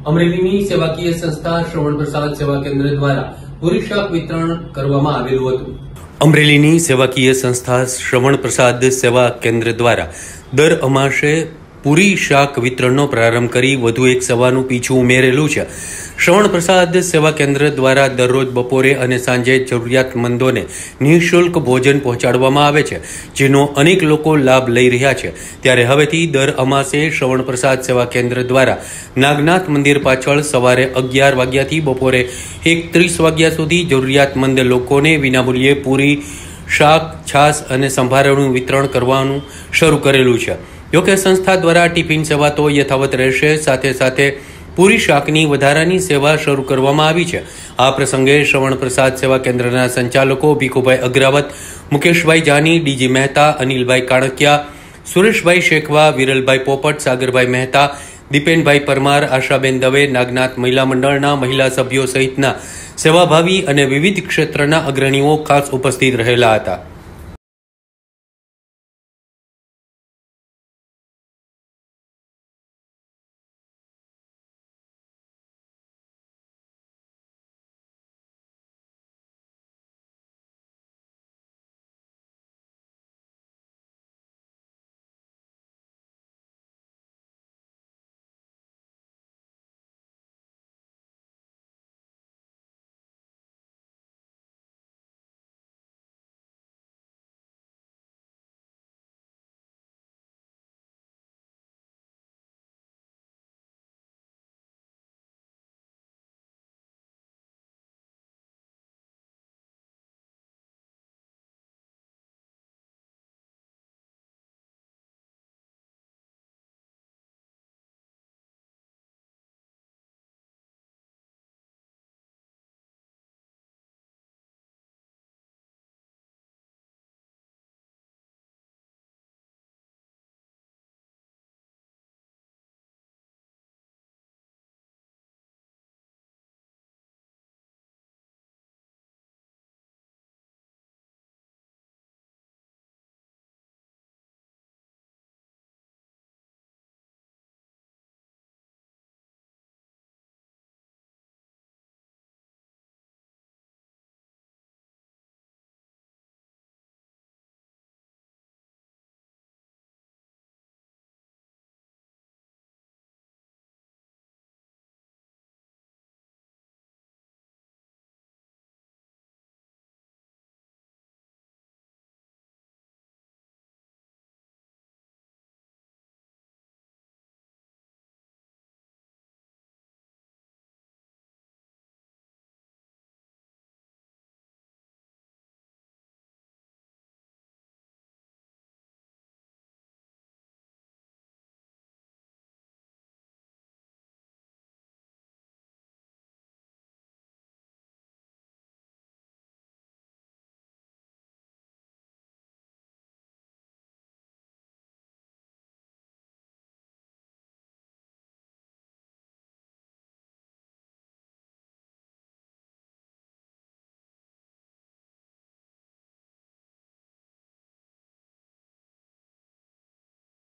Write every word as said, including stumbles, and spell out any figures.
અમરેલીની સેવાકીય સંસ્થા શ્રવણ પ્રસાદ સેવા કેન્દ્ર દ્વારા પૂરી શાક વિતરણ કરવામાં આવેલું હતું। અમરેલીની સેવાકીય સંસ્થા શ્રવણ પ્રસાદ સેવા કેન્દ્ર દ્વારા દર અમાસે પૂરી શાક વિતરણનો પ્રારંભ કરી વધુ એક સેવાનું પીછું ઉમેરેલું છે। શ્રવણ પ્રસાદ સેવા કેન્દ્ર દ્વારા દરરોજ બપોરે અને સાંજે જરૂરિયાતમંદોને નિઃશુલ્ક ભોજન પહોંચાડવામાં આવે છે, જેનો અનેક લોકો લાભ લઈ રહ્યા છે। ત્યારે હવેથી દર અમાસે શ્રવણ પ્રસાદ સેવા કેન્દ્ર દ્વારા નાગનાથ મંદિર પાછળ સવારે અગિયાર વાગ્યાથી બપોરે એક ત્રીસ વાગ્યા સુધી જરૂરિયાતમંદ લોકોને વિનામૂલ્યે પૂરી શાક, છાશ અને સંભારાનું વિતરણ કરવાનું શરૂ કરેલું છે। જોકે સંસ્થા દ્વારા ટિફિન સેવા તો યથાવત રહેશે, સાથે સાથે પૂરી શાકની વધારાની સેવા શરૂ કરવામાં આવી છે। આ પ્રસંગે શ્રવણ પ્રસાદ સેવા કેન્દ્રના સંચાલકો ભીખુભાઈ અગ્રાવત, મુકેશભાઈ જાની, ડીજી મહેતા, અનિલભાઈ કાણકિયા, સુરેશભાઈ શેખવા, વિરલભાઈ પોપટ, સાગરભાઈ મહેતા, દીપેનભાઈ પરમાર, આશાબેન દવે, નાગનાથ મહિલા મંડળના મહિલા સભ્યો સહિતના સેવાભાવી અને વિવિધ ક્ષેત્રના અગ્રણીઓ ખાસ ઉપસ્થિત રહેલા હતા।